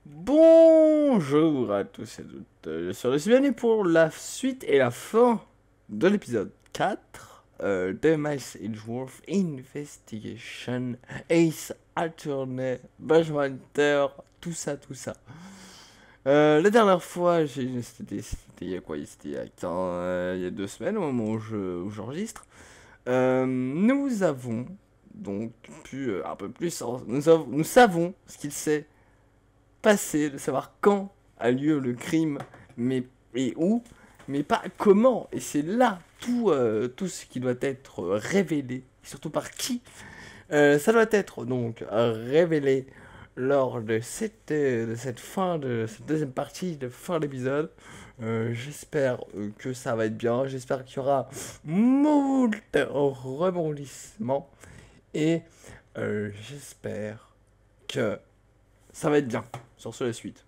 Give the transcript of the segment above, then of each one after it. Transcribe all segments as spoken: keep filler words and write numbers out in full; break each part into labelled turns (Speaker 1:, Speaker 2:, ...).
Speaker 1: Bonjour à tous et à toutes, je suis Lucie, bienvenue pour la suite et la fin de l'épisode quatre euh, de Miles Edgeworth Investigation Ace Attorney Benjamin Hunter, tout ça, tout ça. Euh, la dernière fois, j'ai- c'était c'était il y a quoi? C'était il y a, quinze, euh, il y a deux semaines au moment où je- où j'enregistre. Euh, nous avons donc pu euh, un peu plus, en- nous, avons- nous savons ce qu'il sait passé, de savoir quand a lieu le crime, mais et où, mais pas comment. Et c'est là tout, euh, tout ce qui doit être révélé, et surtout par qui. Euh, ça doit être donc révélé lors de cette, euh, de cette fin, de cette deuxième partie de fin d'épisode. Euh, j'espère euh, que ça va être bien, j'espère qu'il y aura moult rebondissements, et euh, j'espère que ça va être bien. Sur ce, la suite.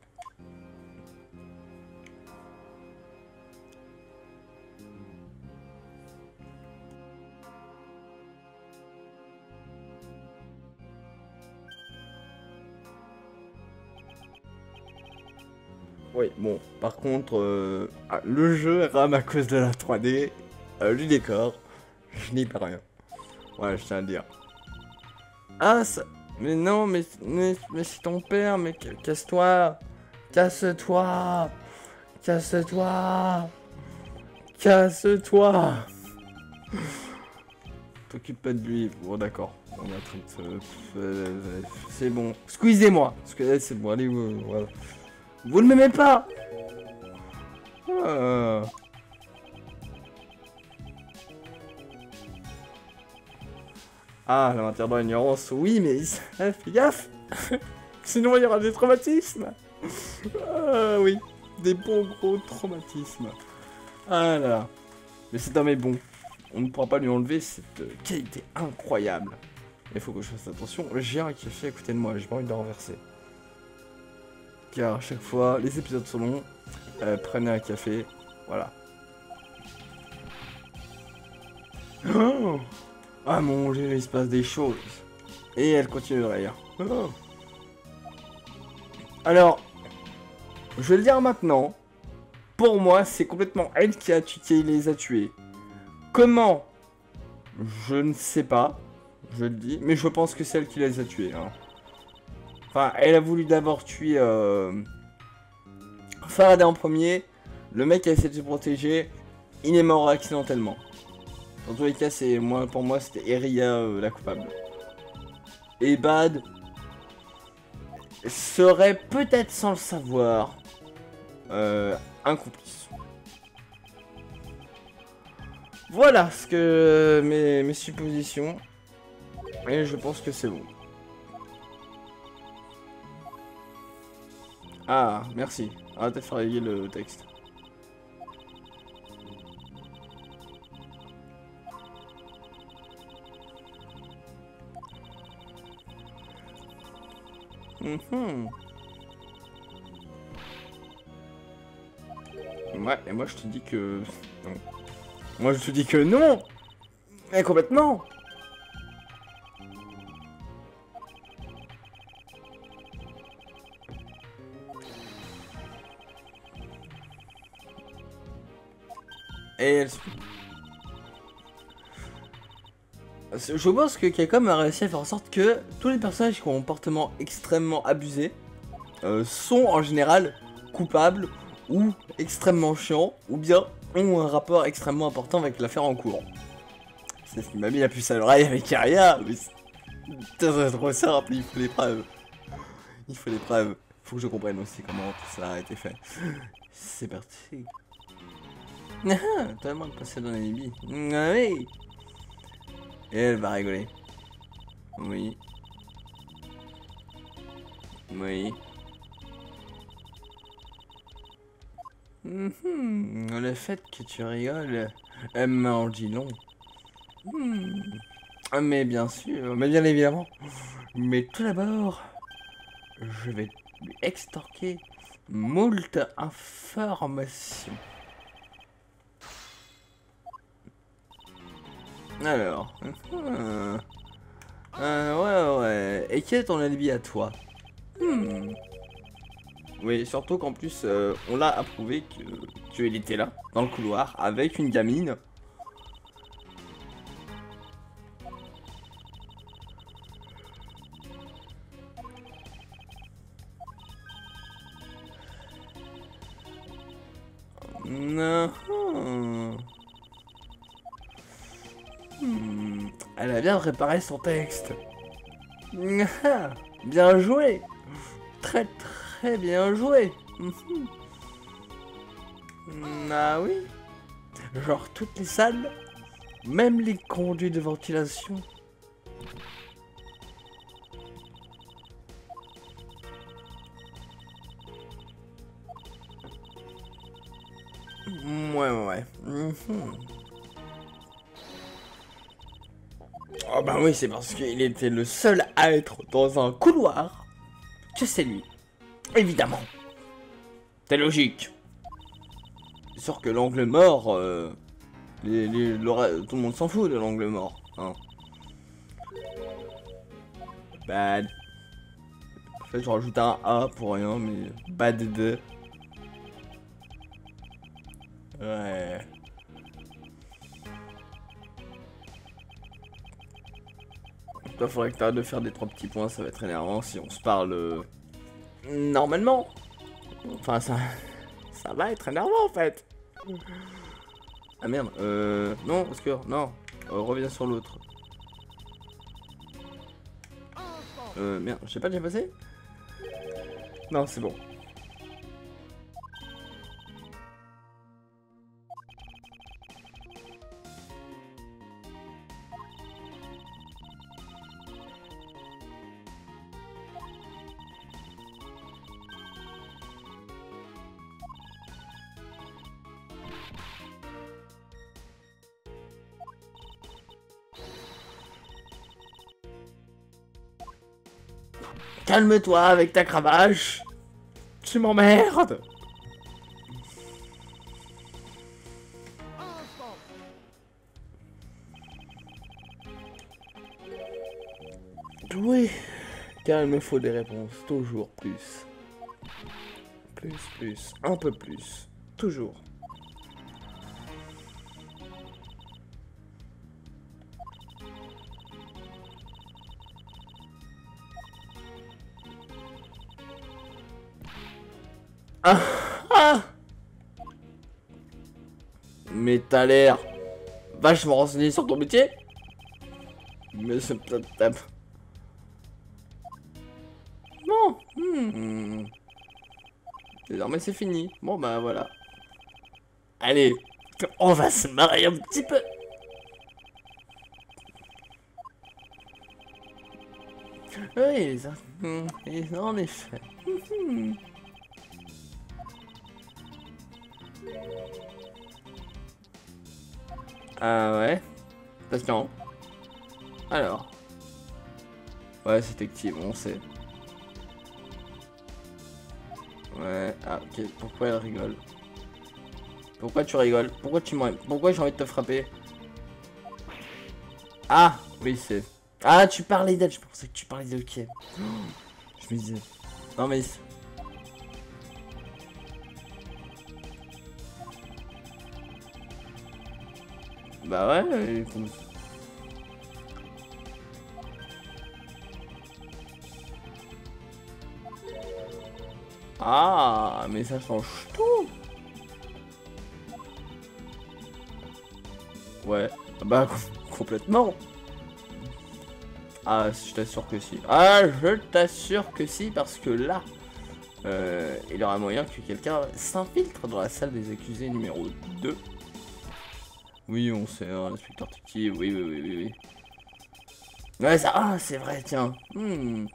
Speaker 1: Oui, bon, par contre, euh, ah, le jeu rame à cause de la trois D, euh, du décor, je n'y peux rien. Ouais, je tiens à le dire. Ah, ça... Mais non, mais, mais, mais c'est ton père, mais ca- casse-toi. Casse-toi. Casse-toi. Casse-toi. T'occupe pas de lui. Bon, d'accord. On a tout... euh, euh, c'est bon. Squeezez-moi. Parce que là, c'est bon. Allez, euh, voilà. Vous ne m'aimez pas. Ah. Ah, la matière dans l'ignorance, oui, mais fais gaffe. Sinon, il y aura des traumatismes. Ah oui, des bons gros traumatismes. Ah là là. Mais cet homme est bon. On ne pourra pas lui enlever cette euh, qualité incroyable. Il faut que je fasse attention. J'ai un café à côté de moi, j'ai pas envie de le renverser. Car à chaque fois, les épisodes sont longs. Euh, prenez un café. Voilà. Oh, ah mon dieu, il se passe des choses. Et elle continue de rire. Oh. Alors, je vais le dire maintenant. Pour moi, c'est complètement elle qui, a tu qui les a tués. Comment? Je ne sais pas. Je le dis. Mais je pense que c'est elle qui les a tués. Hein. Enfin, elle a voulu d'abord tuer euh, Faraday en premier. Le mec a essayé de se protéger. Il est mort accidentellement. Dans tous les cas, c'est moi, pour moi, c'était Eria euh, la coupable. Et Bad serait peut-être, sans le savoir, euh, un complice. Voilà ce que mes, mes suppositions. Et je pense que c'est bon. Ah, merci. Arrêtez de faire réveiller le texte. Mm-hmm. Ouais, et moi je te dis que... Non. Moi je te dis que non. Mais complètement. Et elle... Je pense que Capcom a réussi à faire en sorte que tous les personnages qui ont un comportement extrêmement abusé euh, sont en général coupables ou extrêmement chiants ou bien ont un rapport extrêmement important avec l'affaire en cours. C'est ce qui m'a mis la puce à l'oreille avec Aria, mais c'est trop simple, il faut les preuves. Il faut les preuves. Faut que je comprenne aussi comment tout ça a été fait. C'est parti. Ah, tellement de passer dans l'ennemi. Ah oui. Et elle va rigoler. Oui. Oui. Mm-hmm. Le fait que tu rigoles, elle m'en dit long. Hmm. Mais bien sûr, mais bien évidemment. Mais tout d'abord, je vais lui extorquer moult informations. Alors, euh, euh, ouais, ouais. Et quel est ton alibi à toi? Hmm. Oui, surtout qu'en plus, euh, on l'a approuvé que qu'il était là, dans le couloir, avec une gamine. Non. Hmm. Elle a bien préparé son texte. Bien joué. Très très bien joué. Ah oui. Genre toutes les salles, même les conduits de ventilation. Ouais, ouais, ouais. Mm-hmm. Oh bah oui, c'est parce qu'il était le seul à être dans un couloir que c'est lui. Évidemment. C'est logique. C'est sûr que l'angle mort, euh, les, les, le, tout le monde s'en fout de l'angle mort. Hein. Bad. En fait, je rajoute un A pour rien, mais bad de. Ouais. Toi, faudrait que t'arrêtes de faire des trois petits points, ça va être énervant si on se parle euh, normalement. Enfin, ça, ça va être énervant en fait. Ah merde, euh, non, parce que, non, euh, reviens sur l'autre. Euh, merde, je sais pas, j'ai passé. Non, c'est bon. Calme-toi avec ta cravache. Tu m'emmerdes. Oui, car il me faut des réponses, toujours plus. Plus, plus, un peu plus, toujours. Ah, ah. Mais t'as l'air vachement renseigné sur ton métier. Mais c'est peut-être... Non. Hmm. Désormais c'est fini. Bon bah voilà. Allez, on va se marrer un petit peu. Oui, ça... en effet. Ah ouais. Patient. Alors. Ouais, c'est actif, on sait. Ouais, ah ok, pourquoi elle rigole? Pourquoi tu rigoles? Pourquoi tu m'aimes? Pourquoi j'ai envie de te frapper? Ah, oui, c'est... Ah, tu parlais d'elle, je pensais que tu parlais de ok. Je me disais... Non mais... Bah ouais, comme... Ah, mais ça change tout. Ouais, bah complètement. Ah, je t'assure que si. Ah, je t'assure que si, parce que là, euh, il y aura moyen que quelqu'un s'infiltre dans la salle des accusés numéro deux. Oui, on sait, hein, l'inspecteur Tiki, oui, oui, oui, oui, oui. Ouais, ça, ah, c'est vrai, tiens. Hmm.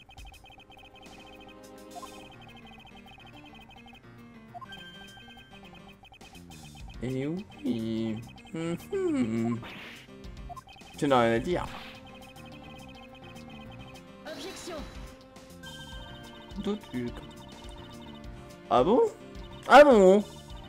Speaker 1: Et oui. Hum, hum. Tu n'as rien à dire.
Speaker 2: Objection.
Speaker 1: D'autres trucs. Ah bon? Ah bon?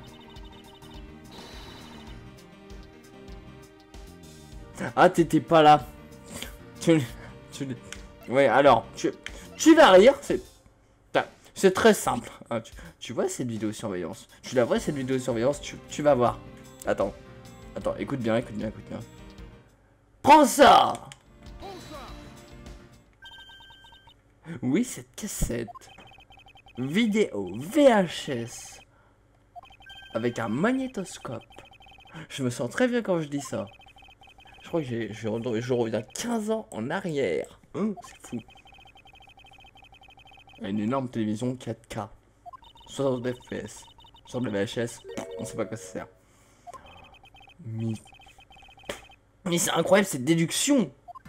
Speaker 1: Ah, t'étais pas là. Tu, tu, ouais, alors, tu, tu vas rire. C'est, C'est très simple. Ah, tu, tu vois cette vidéosurveillance? Tu la vois cette vidéosurveillance? Tu, tu vas voir. Attends. Attends, écoute bien, écoute bien, écoute bien. Prends ça! Oui, cette cassette vidéo V H S avec un magnétoscope. Je me sens très bien quand je dis ça. Je crois que j'ai, je, je reviens quinze ans en arrière. Hein, c'est fou. Une énorme télévision quatre K. soixante F P S. Sur le V H S, on sait pas à quoi ça sert. Mais, Mais c'est incroyable cette déduction.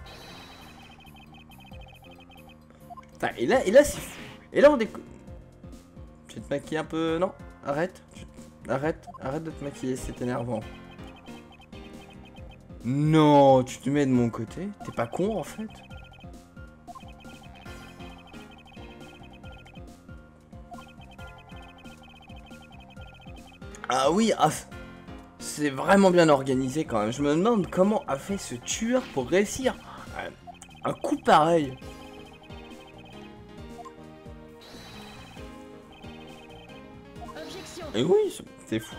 Speaker 1: Enfin, et là, et là, c'est fou. Et là, on découvre. Tu te maquilles un peu, non? Arrête. Tu... Arrête, arrête de te maquiller, c'est énervant. Non, tu te mets de mon côté. T'es pas con en fait. Ah oui, ah, c'est vraiment bien organisé quand même. Je me demande comment a fait ce tueur pour réussir un, un coup pareil. Objection. Et oui, c'est fou.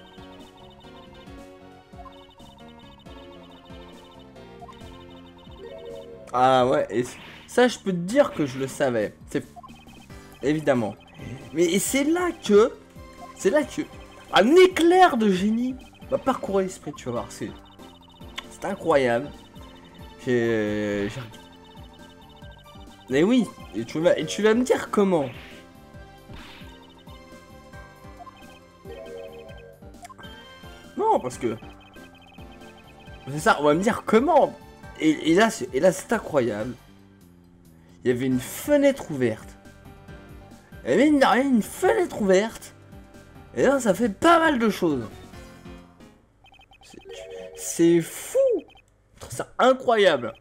Speaker 1: Ah ouais, et ça je peux te dire que je le savais. C'est évidemment. Mais c'est là que, c'est là que un éclair de génie va parcourir l'esprit. Tu vas voir, c'est, c'est incroyable. J'ai, mais oui, et tu vas, et tu vas me dire comment. Non, parce que c'est ça. On va me dire comment. Et, et là, et là, c'est incroyable. Il y avait une fenêtre ouverte. Il y avait une, une fenêtre ouverte. Et là, ça fait pas mal de choses. C'est fou. C'est incroyable.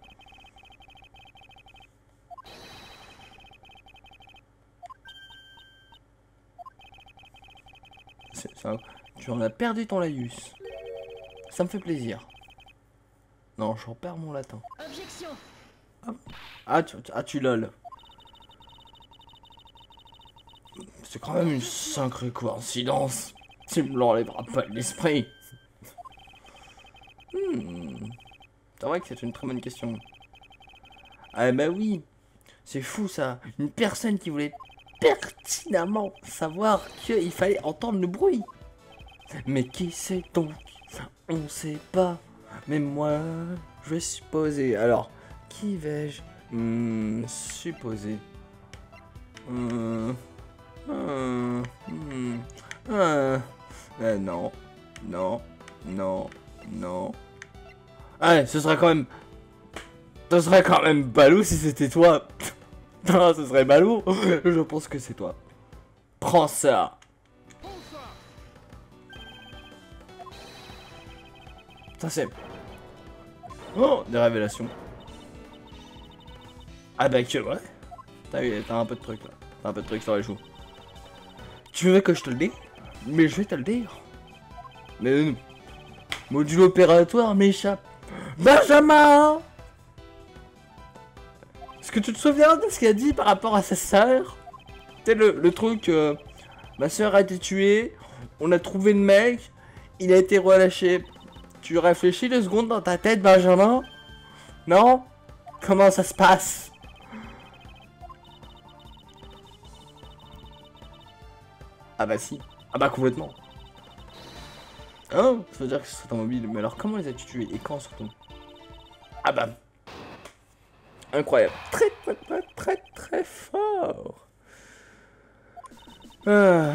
Speaker 1: Ça, tu en as perdu ton laïus. Ça me fait plaisir. Non, j'en perds mon latin. Objection. Ah, ah, tu, ah, tu lol. C'est quand même une sacrée coïncidence. Tu me l'enlèveras pas de l'esprit. Hmm. C'est vrai que c'est une très bonne question. Ah bah oui. C'est fou ça. Une personne qui voulait pertinemment savoir qu'il fallait entendre le bruit. Mais qui c'est donc? On sait pas. Mais moi, je vais supposer. Alors, qui vais-je hmm, supposer hmm, hmm, hmm, euh, euh, Non, non, non, non. Ah, ce serait quand même... Ce serait quand même ballot si c'était toi. Non, ce serait ballot. Je pense que c'est toi. Prends ça. Ça c'est... Oh, des révélations. Ah bah que ouais. T'as un peu de trucs là. T'as un peu de trucs sur les joues. Tu veux que je te le dise? Mais je vais te le dire. Mais non. Module opératoire m'échappe. Benjamin! Est-ce que tu te souviens de ce qu'il a dit par rapport à sa sœur? Tu sais le, le truc... Euh, ma sœur a été tuée. On a trouvé le mec. Il a été relâché. Tu réfléchis deux secondes dans ta tête, Benjamin? Non? Comment ça se passe? Ah bah si. Ah bah complètement. Oh, ça veut dire que c'est un mobile. Mais alors comment les as-tu tués? Et quand surtout? Ah bah. Incroyable. Très très très très très fort. Ah,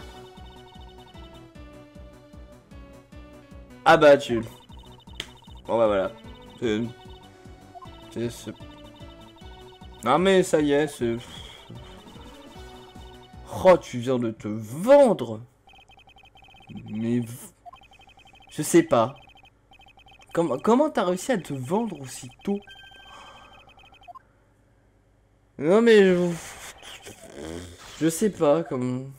Speaker 1: ah bah tu... Bon bah voilà. C'est... Non mais ça y est, c'est... Oh, tu viens de te vendre. Mais... Je sais pas. Comment comment t'as réussi à te vendre aussi tôt? Non mais... Je, je sais pas, comme...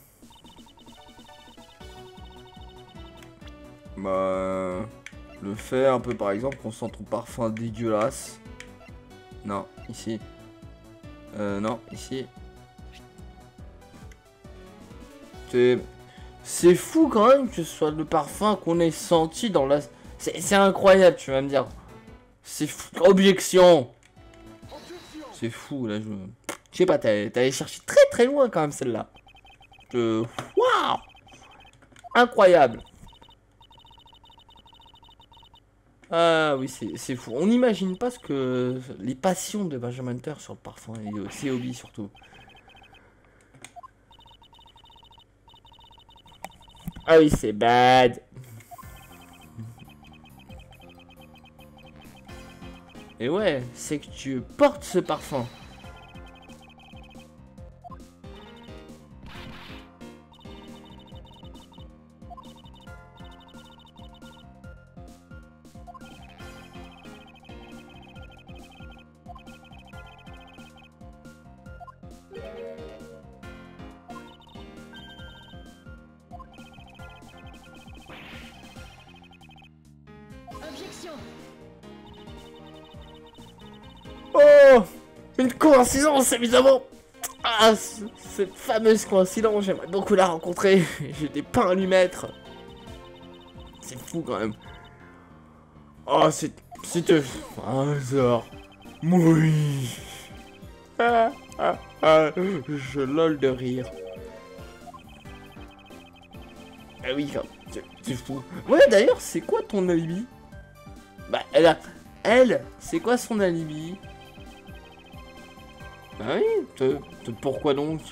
Speaker 1: Bah... Le fait un peu par exemple qu'on sent ton parfum dégueulasse. Non, ici. Euh, non, ici. C'est... C'est fou quand même que ce soit le parfum qu'on ait senti dans la... C'est incroyable, tu vas me dire. C'est fou. Objection. C'est fou, là, je... Je sais pas, t'es allé chercher très très loin quand même, celle-là. Euh... Waouh. Incroyable. Ah oui, c'est fou. On n'imagine pas ce que... Les passions de Benjamin Hunter sur le parfum et ses hobbies surtout. Ah oui, c'est bad. Et ouais, c'est que tu portes ce parfum.
Speaker 2: Objection.
Speaker 1: Oh, une coïncidence, évidemment. Ah, cette fameuse coïncidence, j'aimerais beaucoup la rencontrer. J'ai des pains à lui mettre. C'est fou quand même. Oh, c'était un hasard. Oui. Ah, ah, ah, je lol de rire. Ah oui, c'est fou. Ouais, d'ailleurs, c'est quoi ton alibi? Bah, elle a... Elle, c'est quoi son alibi? Bah oui, te, te, pourquoi donc?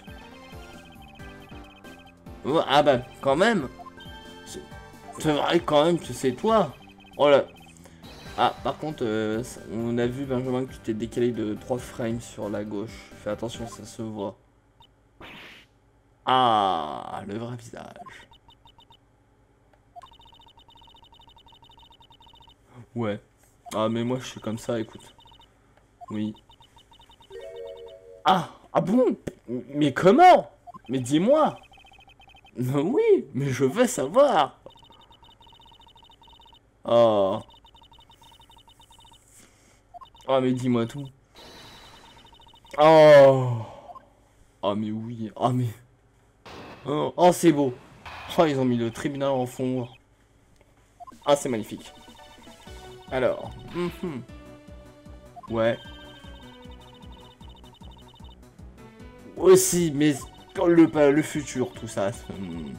Speaker 1: Oh, ah bah, quand même. C'est vrai quand même que c'est toi. Oh là. Ah, par contre, euh, on a vu, Benjamin, que tu t'es décalé de trois frames sur la gauche. Fais attention, ça se voit. Ah, le vrai visage. Ouais. Ah, mais moi, je suis comme ça, écoute. Oui. Ah, ah bon? Mais comment? Mais dis-moi. Oui, mais je veux savoir. Oh. Oh, mais dis-moi tout. Oh. Oh, mais oui. Oh, mais... Oh, oh c'est beau. Oh, ils ont mis le tribunal en fond. Ah, c'est magnifique. Alors. Mm-hmm. Ouais. Aussi, mais le, le futur, tout ça. Hmm.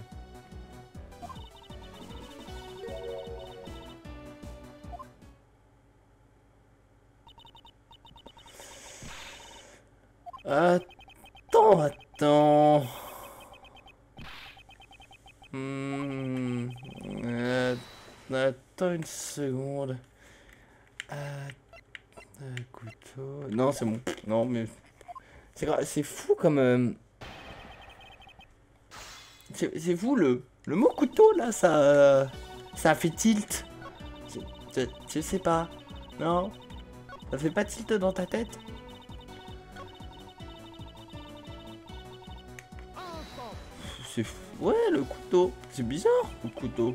Speaker 1: Attends, attends. Hmm. Euh, attends une seconde. Euh, euh, couteau. Non, c'est bon. Non, mais... C'est fou comme... Euh... C'est fou, le, le mot couteau, là, ça... Ça fait tilt. Je, je, je sais pas. Non? Ça fait pas tilt dans ta tête? C'est fou. Ouais, le couteau. C'est bizarre, le couteau.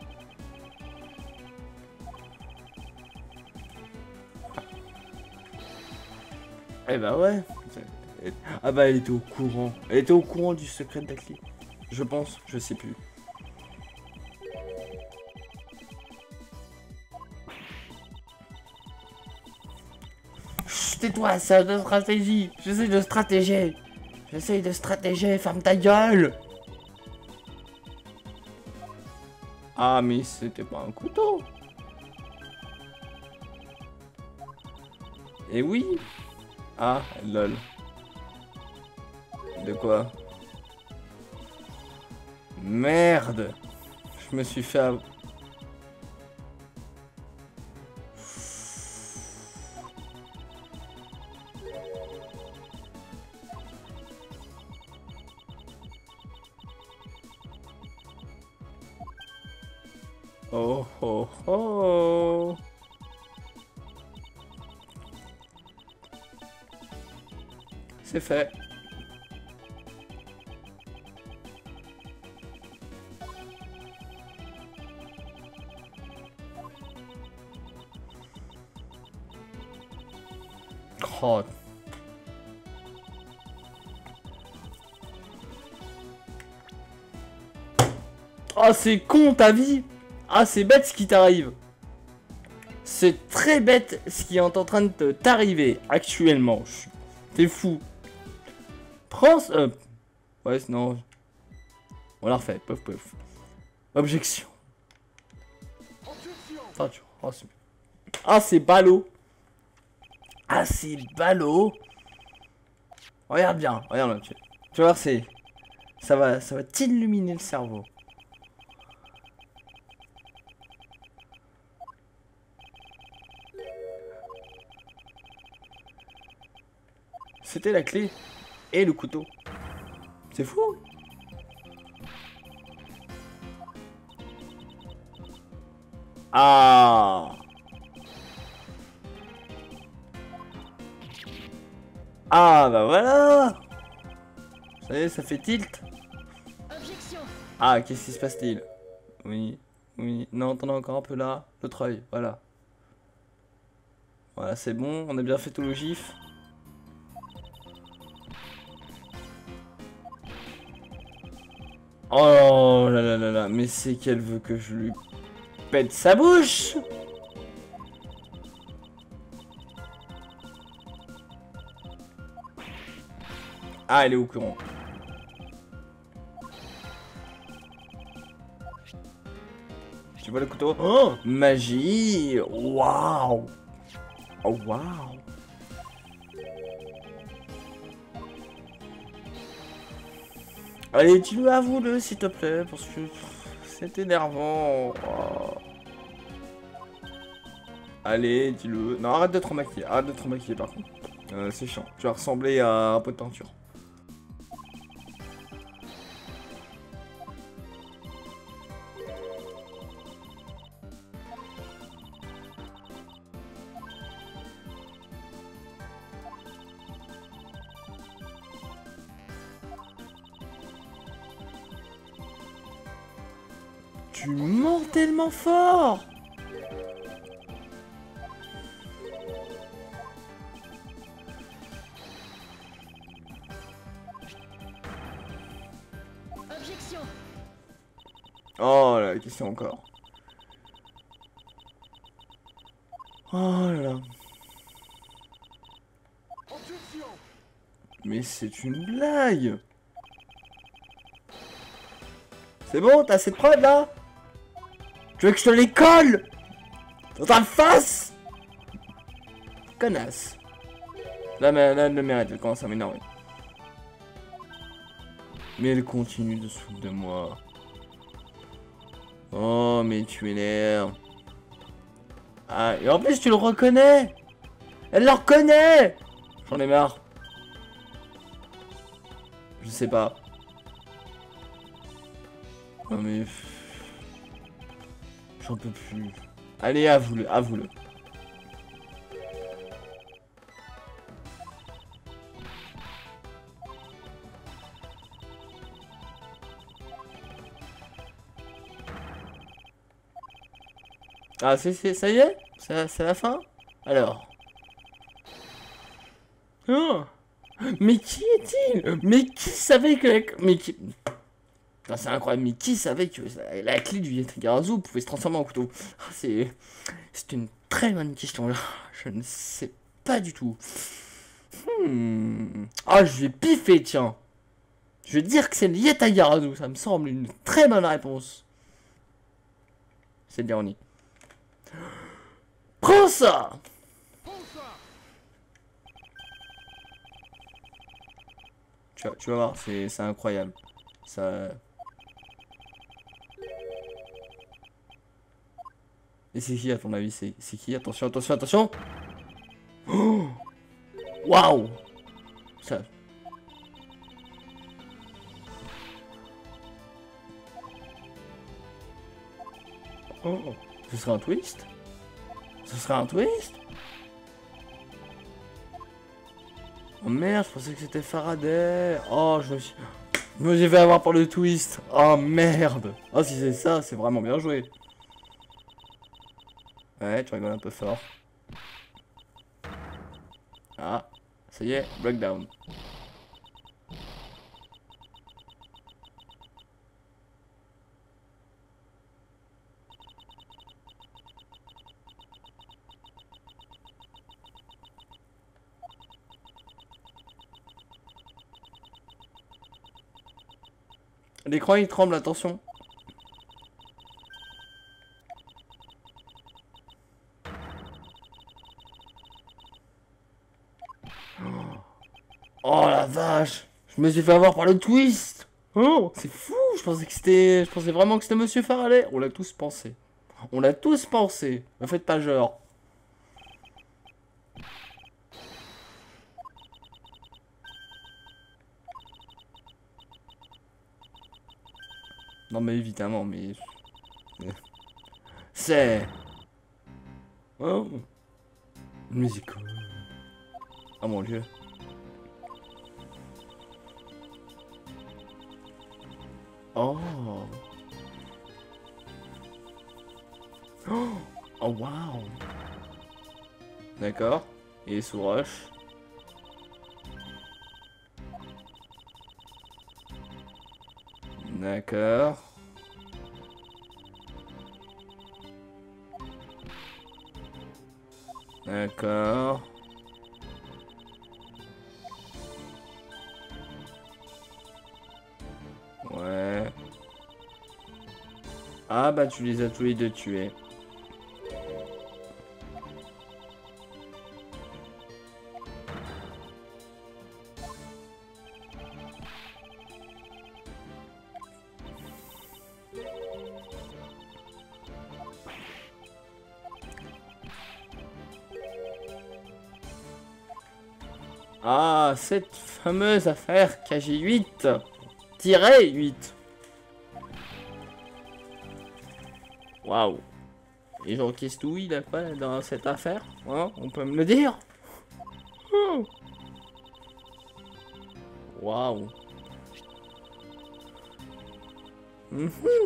Speaker 1: Eh bah ouais. Ah bah elle était au courant. Elle était au courant du secret de la clé. Je pense, je sais plus. Tais-toi, c'est de stratégie. J'essaie de stratéger. J'essaie de stratéger, ferme ta gueule. Ah mais c'était pas un couteau. Et oui. Ah, lol. De quoi? Merde. Je me suis fait... Av... Oh oh oh. C'est fait. Oh. Oh, c'est con ta vie. Ah, c'est bête ce qui t'arrive. C'est très bête ce qui est en train de t'arriver actuellement. T'es fou. Prends... Euh... Ouais, non. On la refait. Pouf, pouf. Objection. Ah, tu... oh, c'est... Ah, c'est ballot. Ah, c'est ballot. Regarde bien. Regarde là. Tu, tu vas voir, c'est... Ça va, ça va t'illuminer le cerveau. C'était la clé et le couteau. C'est fou. Ah. Ah bah voilà. Ça y est, ça fait tilt.
Speaker 2: Objection.
Speaker 1: Ah, qu'est-ce qui se passe-t-il? Oui, oui. Non, t'en as encore un peu là. L'autre œil, voilà. Voilà, c'est bon. On a bien fait tout le gif. Oh là là là là, mais c'est qu'elle veut que je lui pète sa bouche. Ah, elle est au courant. Tu vois le couteau? Oh, magie. Waouh. Oh, waouh. Allez, dis-le, avoue-le, s'il te plaît, parce que c'est énervant. Oh. Allez, dis-le. Non, arrête de te remaquiller. Arrête de te remaquiller, par contre. Euh, c'est chiant. Tu vas ressembler à un pot de peinture. Tu mens tellement fort.
Speaker 2: Objection.
Speaker 1: Oh là, la question encore. Oh là là. Mais c'est une blague. C'est bon, t'as assez de preuves là? Tu veux que je te les colle dans ta face? Connasse. Là, mais, là, elle le mérite, elle commence à m'énerver. Mais elle continue de se foutre de moi. Oh, mais tu m'énerves. Ah, et en plus, tu le reconnais. Elle le reconnaît. J'en ai marre. Je sais pas. Non mais... J'en peux plus. Allez, avoue-le, avoue-le. Ah, c'est, c'est, ça y est? C'est la fin? Alors. Oh. Mais qui est-il? Mais qui savait que la... Mais qui... C'est incroyable, mais qui savait que la, la clé du Yatagarasu pouvait se transformer en couteau? C'est... C'est une très bonne question, là. Je ne sais pas du tout. Hmm. Ah, je vais piffer, tiens. Je vais dire que c'est le Yatagarasu. Ça me semble une très bonne réponse. C'est de l'ironie. Prends ça! Tu vas, tu vas voir, c'est incroyable. Ça... Et c'est qui à ton avis? C'est qui? Attention, attention, attention! Oh, waouh! Ça... Oh, ce serait un twist? Ce serait un twist? Oh merde, je pensais que c'était Faraday. Oh, je me suis... Je me suis fait avoir par le twist. Oh merde. Oh, si c'est ça, c'est vraiment bien joué. Ouais, tu rigoles un peu fort. Ah, ça y est, breakdown. L'écran il tremble, attention. Oh la vache! Je me suis fait avoir par le twist! Oh, c'est fou! Je pensais que c'était. Je pensais vraiment que c'était Monsieur Faraday. On l'a tous pensé. On l'a tous pensé. Ne faites pas genre. Non mais évidemment, mais... C'est... Oh. Musique. Oh mon dieu. Oh. Oh, oh wow. D'accord. Et sous rush. D'accord. D'accord. Ouais. Ah bah tu les as tous les deux tués. Ah, cette fameuse affaire K G huit huit. Waouh. Et j'encaisse tout, il a pas dans cette affaire, hein, on peut me le dire. Waouh. Mmh.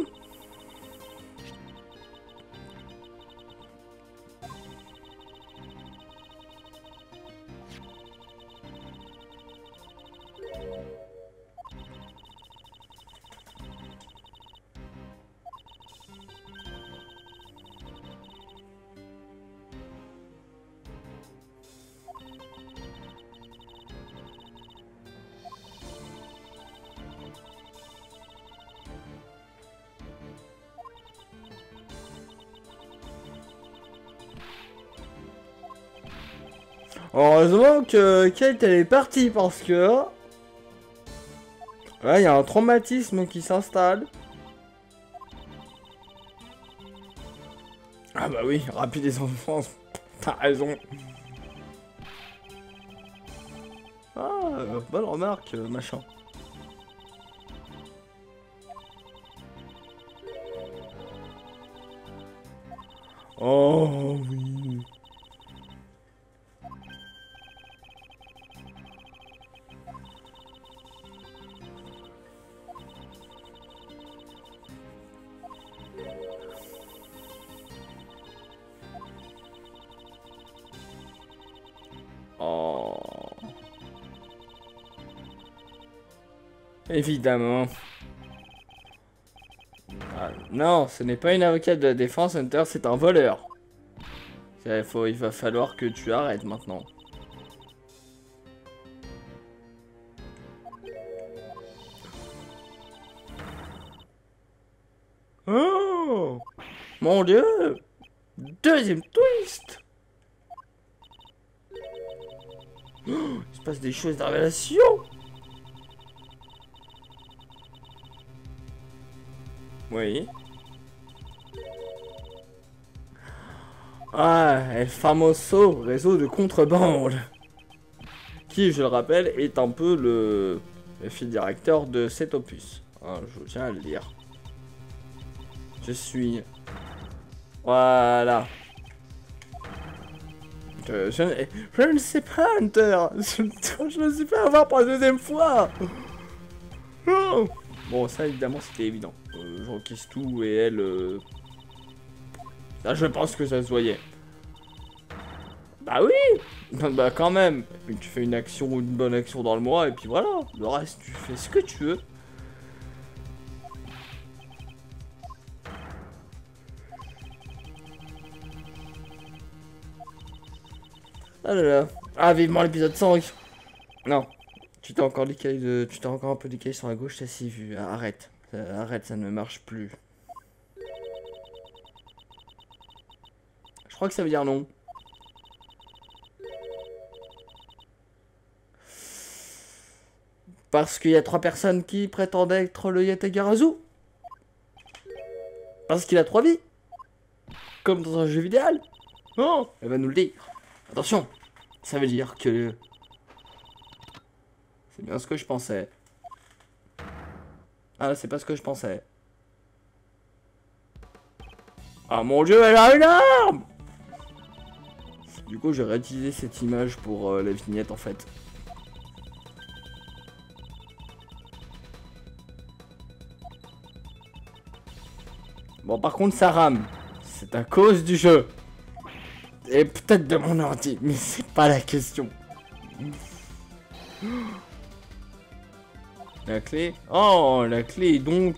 Speaker 1: Heureusement que Kate elle est partie parce que là il y a un traumatisme qui s'installe. Ah bah oui, rapide des enfants, t'as raison. Ah, bonne remarque, machin. Oh oui. Oh. Évidemment. Ah, non, ce n'est pas une avocate de la défense, Hunter, c'est un voleur. Il, faut, il va falloir que tu arrêtes maintenant. Oh mon dieu. Deuxième twist. Oh, il se passe des choses de révélation. Oui. Ah, El Famoso réseau de contrebande. Qui, je le rappelle, est un peu le, le fil directeur de cet opus. Hein, je tiens à le dire. Je suis... Voilà. Je, je, je ne sais pas, Hunter. Je, je ne sais pas avoir pour la deuxième fois. Oh. Bon, ça, évidemment, c'était évident. Euh, J'encaisse tout et elle... Euh... Là, je pense que ça se voyait. Bah oui. Bah quand même. Tu fais une action ou une bonne action dans le mois et puis voilà. Le reste, tu fais ce que tu veux. Ah là là. Ah, vivement l'épisode cinq. Non. Tu t'es encore décalé de... Tu t'es encore un peu décalé sur la gauche, t'as si vu. Ah, arrête. Ça- arrête, ça ne marche plus. Je crois que ça veut dire non. Parce qu'il y a trois personnes qui prétendaient être le Yategarazu. Parce qu'il a trois vies. Comme dans un jeu vidéo. Non, elle va nous le dire. Attention, ça veut dire que... C'est bien ce que je pensais. Ah, c'est pas ce que je pensais. Ah mon dieu, elle a une arme! Du coup, j'ai réutilisé cette image pour euh, la vignette en fait. Bon, par contre, ça rame. C'est à cause du jeu. Et peut-être de mon ordi, mais c'est pas la question. La clé. Oh, la clé, donc.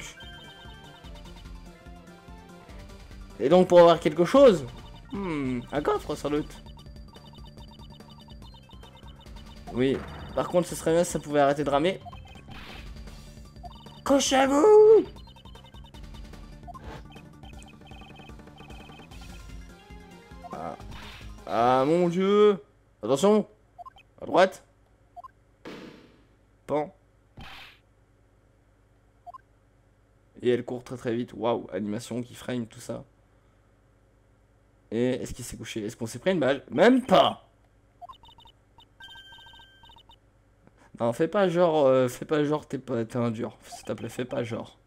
Speaker 1: Et donc, pour avoir quelque chose. Hmm, un coffre, sans doute. Oui. Par contre, ce serait bien si ça pouvait arrêter de ramer. Couchez-vous! Ah. Ah, mon dieu! Attention! À droite! Pan. Et elle court très très vite. Waouh, animation qui frame, tout ça. Et est-ce qu'il s'est couché? Est-ce qu'on s'est pris une balle? Même pas! Non, fais pas genre, euh, fais pas genre, t'es pas, t'es un dur. S'il te plaît, fais pas genre.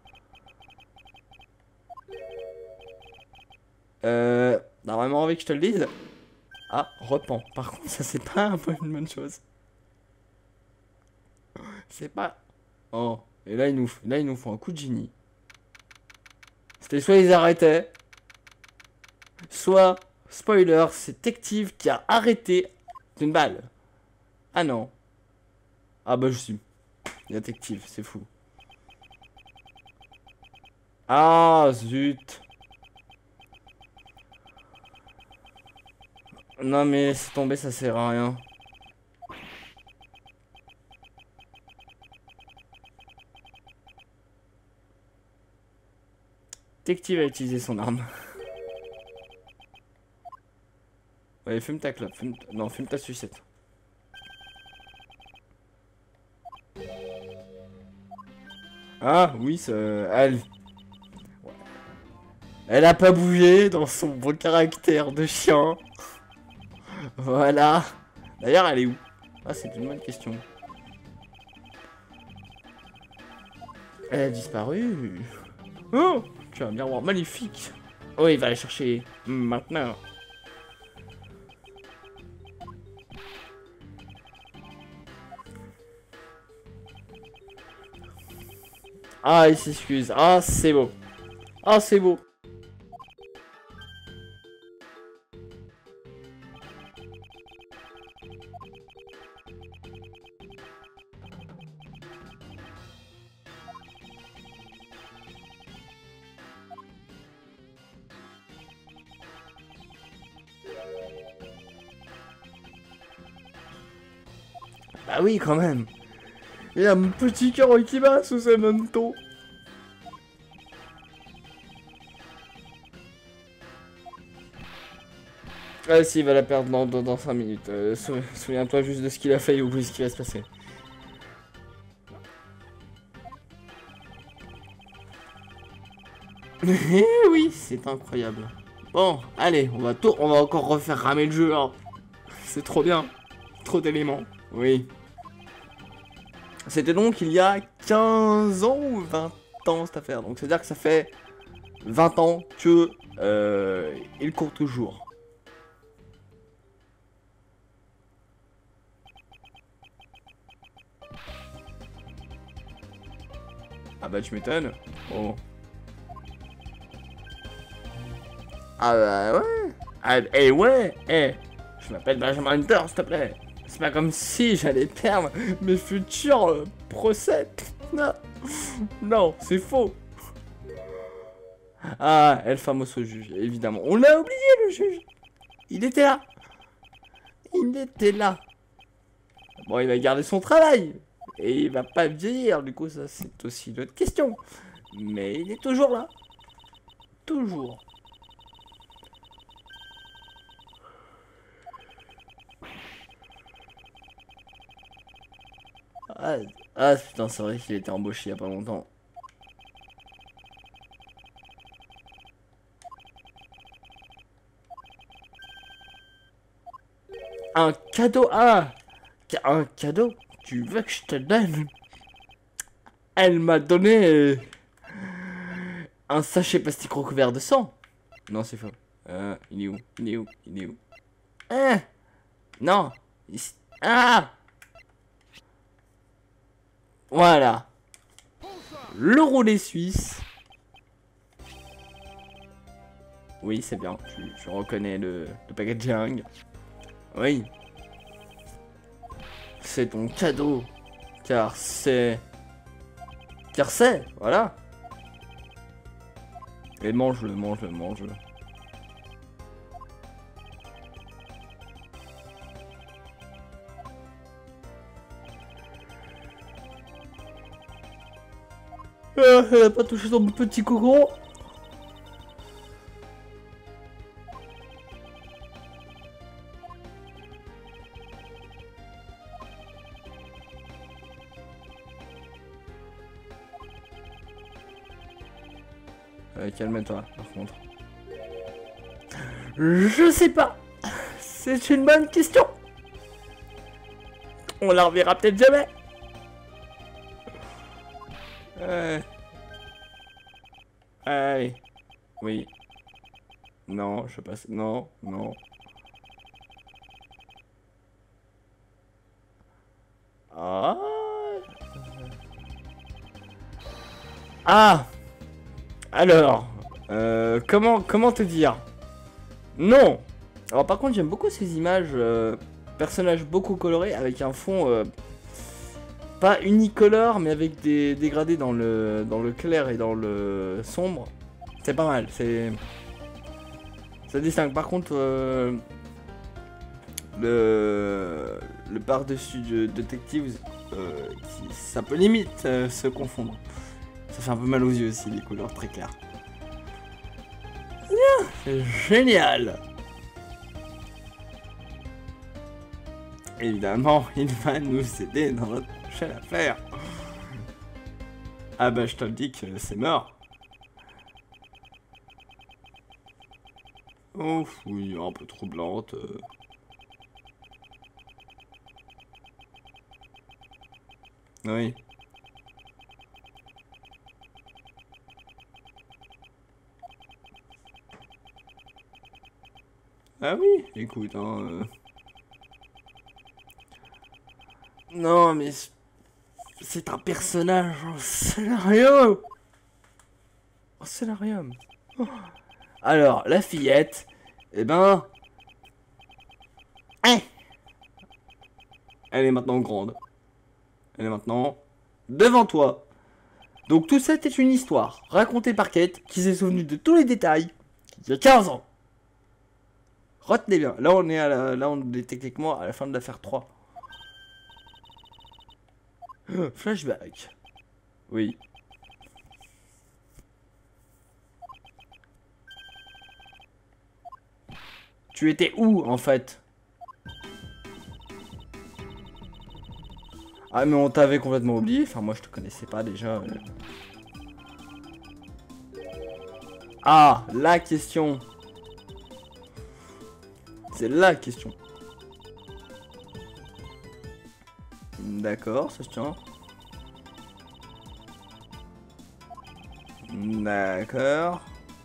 Speaker 1: Euh, t'as vraiment envie que je te le dise? Ah, repens. Par contre, ça c'est pas un peu une bonne chose. C'est pas... Oh, et là il nous, là, il nous faut un coup de génie. C'était soit ils arrêtaient, soit, spoiler, c'est Tective qui a arrêté d'une balle. Ah non. Ah bah je suis... Détective, c'est fou. Ah zut. Non mais c'est tombé, ça sert à rien. Détective a utilisé son arme. Ouais, fume ta clope. Fume... Non, fume ta sucette. Ah oui, ça... Elle... Elle a pas bougé dans son beau caractère de chien. Voilà. D'ailleurs, elle est où? Ah, c'est une bonne question. Elle a disparu. Oh, tu as un miroir magnifique. Oh, il va aller chercher maintenant. Ah, il s'excuse. Ah, c'est beau. Ah, c'est beau. Bah oui, quand même. Il y a un petit cœur qui bat sous ce manteau. Ah si, il va la perdre dans, dans, dans cinq minutes. Euh, sou Souviens-toi juste de ce qu'il a fait et oublie ce qui va se passer. Eh oui, c'est incroyable. Bon, allez, on va, tout, on va encore refaire ramer le jeu. Hein. C'est trop bien. Trop d'éléments. Oui. C'était donc il y a quinze ans ou vingt ans cette affaire. Donc c'est-à-dire que ça fait vingt ans que euh, il court toujours. Ah bah tu m'étonnes. Oh. Ah bah ouais. Ah, eh ouais. Eh. Je m'appelle Benjamin Hunter, s'il te plaît. C'est pas comme si j'allais perdre mes futurs euh, procès. Non. Non, c'est faux. Ah, El Famoso juge, évidemment. On l'a oublié, le juge. Il était là. Il était là. Bon, il va garder son travail. Et il va pas vieillir, du coup, ça c'est aussi une autre question. Mais il est toujours là. Toujours. Ah, ah putain, c'est vrai qu'il a été embauché il y a pas longtemps. Un cadeau. Ah, un cadeau. Tu veux que je te donne? Elle m'a donné euh, un sachet plastique recouvert de sang. Non, c'est faux. Euh, il est où? Il est où? Il est où? Ah, non. Ici. Ah, voilà. Le roulé suisse. Oui, c'est bien. Tu, tu reconnais le, le packaging. Oui. C'est ton cadeau. Car c'est... Car c'est... Voilà. Et mange-le, mange-le, mange-le. Ah, elle a pas touché son petit coco. Euh, calme-toi, par contre. Je sais pas. C'est une bonne question. On la reverra peut-être jamais. Euh... Allez. Oui. Non, je passe. Non, non. Ah. Ah. Alors, euh, comment, comment te dire? Non. Alors par contre, j'aime beaucoup ces images, euh, personnages beaucoup colorés avec un fond euh, pas unicolore, mais avec des dégradés dans le dans le clair et dans le sombre. C'est pas mal. C'est ça distingue. Par contre, euh, le le par-dessus de Detectives, euh, qui, ça peut limite euh, se confondre. Ça fait un peu mal aux yeux aussi, les couleurs très claires. C'est génial. Évidemment, il va nous aider dans notre prochaine affaire. Ah bah je te le dis que c'est mort. Oh oui, un peu troublante. Euh... Oui. Ah oui, écoute, hein... Euh... Non, mais... C'est un personnage en scénario. En scénarium. Oh. Alors, la fillette... Eh ben... Hein, elle est maintenant grande. Elle est maintenant... devant toi. Donc tout ça est une histoire, racontée par Kate, qui s'est souvenue de tous les détails, il y a quinze ans. Retenez bien, là on est à la, là on est techniquement à la fin de l'affaire trois. Flashback. Oui. Tu étais où en fait? Ah mais on t'avait complètement oublié, enfin moi je te connaissais pas déjà. Ah, la question. C'est la question. D'accord, ça se tient. D'accord.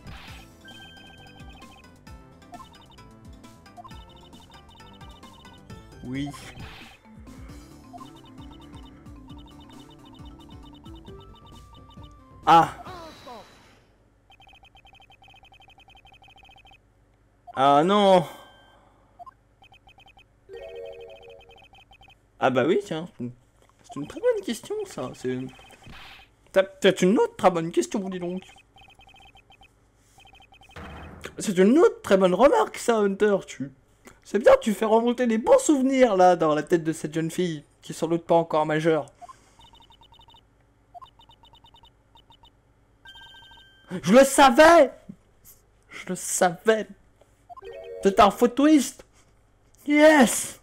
Speaker 1: Oui. Ah. Ah non. Ah bah oui, tiens. C'est une très bonne question, ça. C'est peut-être une autre très bonne question, dis donc. C'est une autre très bonne remarque, ça, Hunter. Tu... C'est bien, tu fais remonter les bons souvenirs, là, dans la tête de cette jeune fille, qui est sans doute pas encore majeure. Je le savais. Je le savais. C'est un faux twist. Yes.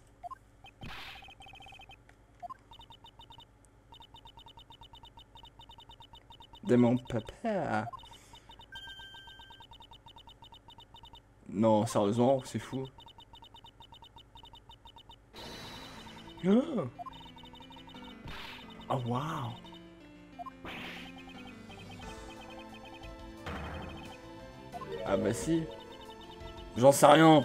Speaker 1: De mon papa. Non, sérieusement, c'est fou. Oh, oh waouh. Ah bah si. J'en sais rien.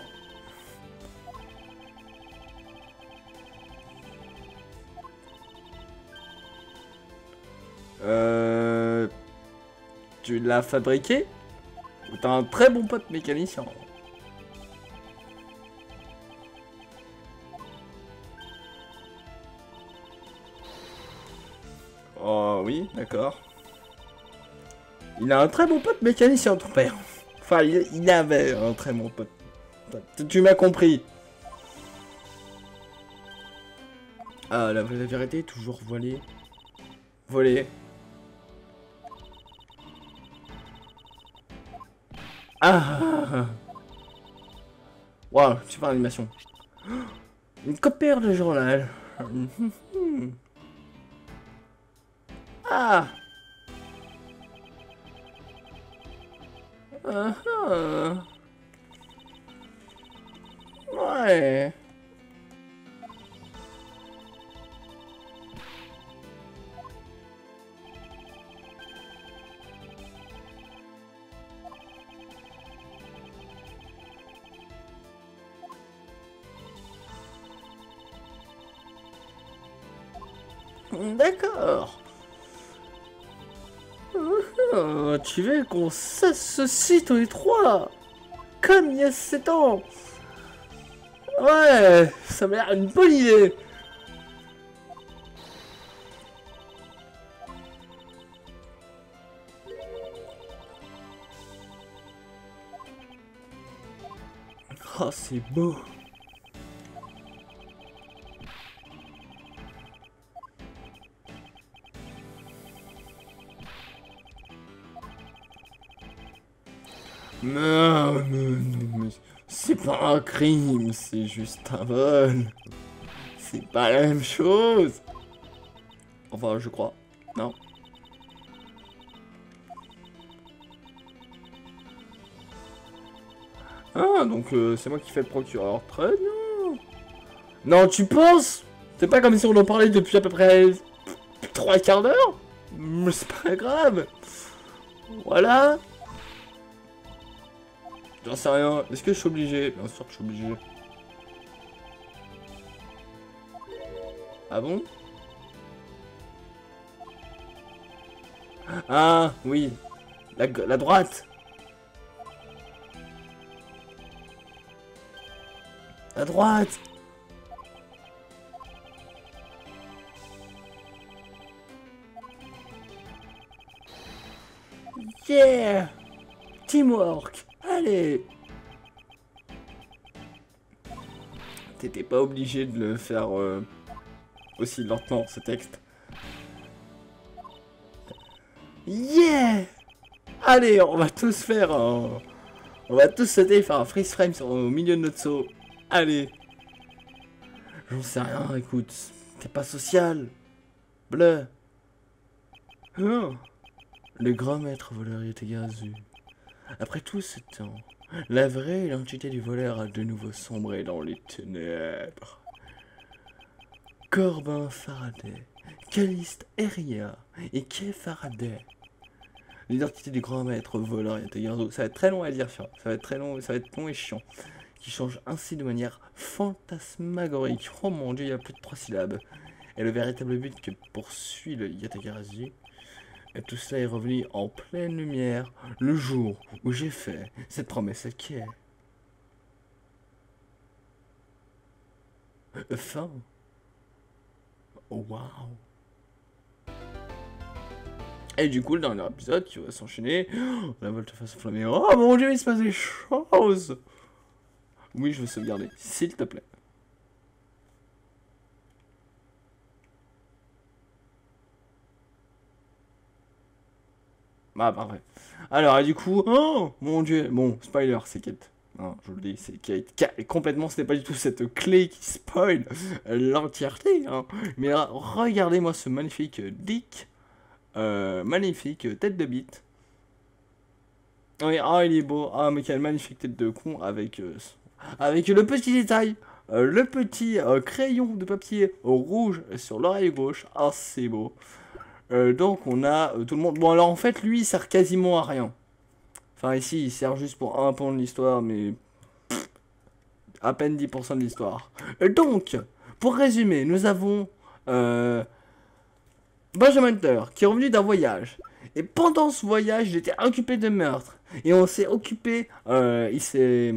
Speaker 1: Euh... Tu l'as fabriqué? Ou t'as un très bon pote mécanicien? Oh oui, d'accord. Il a un très bon pote mécanicien, ton père. Enfin, il, il avait un très bon pote. Tu, tu m'as compris. Ah, la, la vérité est toujours voilée. Volée. Ah. Waouh, super animation. Une copie de journal. Ah. Uh -huh. Ouais. D'accord. Oh, tu veux qu'on s'associe tous les trois, comme il y a sept ans. Ouais, ça m'a l'air une bonne idée. Oh, c'est beau. Non, non, non, mais c'est pas un crime, c'est juste un vol. C'est pas la même chose. Enfin, je crois. Non. Ah, donc euh, c'est moi qui fais le procureur. Très bien. Non, tu penses? C'est pas comme si on en parlait depuis à peu près trois quarts d'heure. Mais c'est pas grave. Voilà. J'en sais rien. Est-ce que je suis obligé? Bien sûr que je suis obligé. Ah bon? Ah, oui. La, la droite. La droite. Yeah. Teamwork. Allez. T'étais pas obligé de le faire euh, aussi lentement, ce texte. Yeah. Allez, on va tous faire un... On va tous sauter et faire un freeze frame sur, au milieu de notre saut. Allez. J'en sais rien, écoute. T'es pas social. Bleu. Oh. Le grand maître voleur était Gazu. Après tout ce temps, la vraie identité du voleur a de nouveau sombré dans les ténèbres. Corbin Faraday, Caliste Eria et Kay Faraday. L'identité du grand maître voleur était Gazu. Ça va être très long à dire, ça. Ça va être très long, ça va être long et chiant. Qui change ainsi de manière fantasmagorique. Oh mon dieu, il y a plus de trois syllabes. Et le véritable but que poursuit le Yatagarazu. Et tout cela est revenu en pleine lumière le jour où j'ai fait cette promesse à Kay. Fin. Oh, waouh. Et du coup, le dernier épisode qui va s'enchaîner. Oh, la volte-face enflammée. Oh mon dieu, il se passe des choses. Oui, je veux sauvegarder, s'il te plaît. Ah, parfait. Alors, et du coup, oh mon dieu, bon, spoiler, c'est Kate. Non, je vous le dis, c'est Kate. Kate. Complètement, ce n'est pas du tout cette clé qui spoil l'entièreté. Hein. Mais là, regardez-moi ce magnifique Dick. Euh, magnifique tête de bite. Oui, ah, il est beau. Ah, mais quelle magnifique tête de con avec, euh, avec le petit détail. Euh, le petit euh, crayon de papier rouge sur l'oreille gauche. Ah, c'est beau. Euh, donc, on a euh, tout le monde. Bon, alors en fait, lui, il sert quasiment à rien. Enfin, ici, il sert juste pour un point de l'histoire, mais pff, à peine dix pour cent de l'histoire. Euh, donc, pour résumer, nous avons euh, Benjamin Hunter qui est revenu d'un voyage. Et pendant ce voyage, il était occupé de meurtre. Et on s'est occupé, euh, il s'est...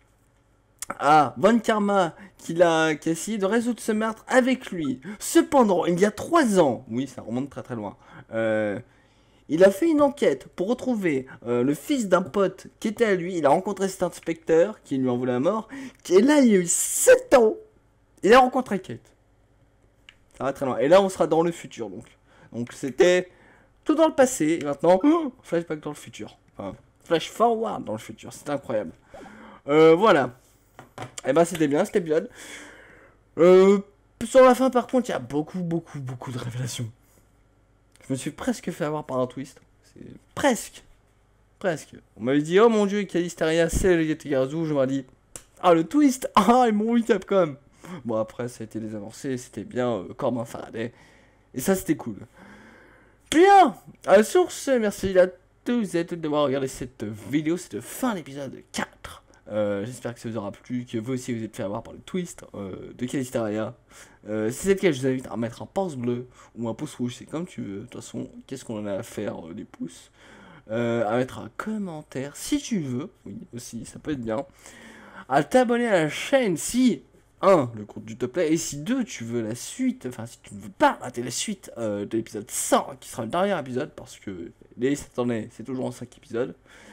Speaker 1: Ah, Von Karma qui a, qui a essayé de résoudre ce meurtre avec lui. Cependant, il y a trois ans, oui, ça remonte très très loin, euh, il a fait une enquête pour retrouver euh, le fils d'un pote qui était à lui. Il a rencontré cet inspecteur qui lui en voulait la mort. Et là, il y a eu sept ans. Il a rencontré Kate. Ça va très loin. Et là, on sera dans le futur, donc. Donc, c'était tout dans le passé. Et maintenant, oh, flashback dans le futur. Enfin, flash forward dans le futur. C'était incroyable. Euh, voilà. Et ben, c'était bien cet épisode. Euh, sur la fin, par contre, il y a beaucoup, beaucoup, beaucoup de révélations. Je me suis presque fait avoir par un twist. C'est presque. Presque. On m'avait dit, oh mon dieu, Callisteria, c'est le Yetagarazu. Je m'aurais dit, ah le twist. Ah, ils m'ont eu Capcom. Bon, après, ça a été désamorcé. C'était bien euh, Corbin Faraday. Et ça, c'était cool. Bien. Euh, sur ce, merci à tous et à toutes d'avoir regardé cette vidéo. Cette fin d'épisode quatre. Euh, J'espère que ça vous aura plu, que vous aussi vous êtes fait avoir par le twist euh, de Callisteria. Euh, si c'est le cas, je vous invite à mettre un pouce bleu ou un pouce rouge, c'est comme tu veux. De toute façon, qu'est-ce qu'on en a à faire euh, des pouces euh, à mettre un commentaire si tu veux, oui, aussi, ça peut être bien. À t'abonner à la chaîne si, un, le contenu te plaît, et si deux, tu veux la suite, enfin, si tu ne veux pas rater la suite euh, de l'épisode cent, qui sera le dernier épisode, parce que les cette année, c'est toujours en cinq épisodes.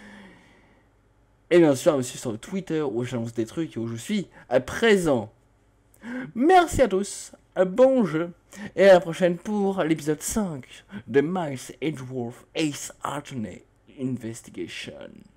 Speaker 1: Et bien sûr, aussi sur le Twitter où j'annonce des trucs et où je suis à présent. Merci à tous, bon jeu, et à la prochaine pour l'épisode cinq de Miles Edgeworth Ace Attorney Investigation.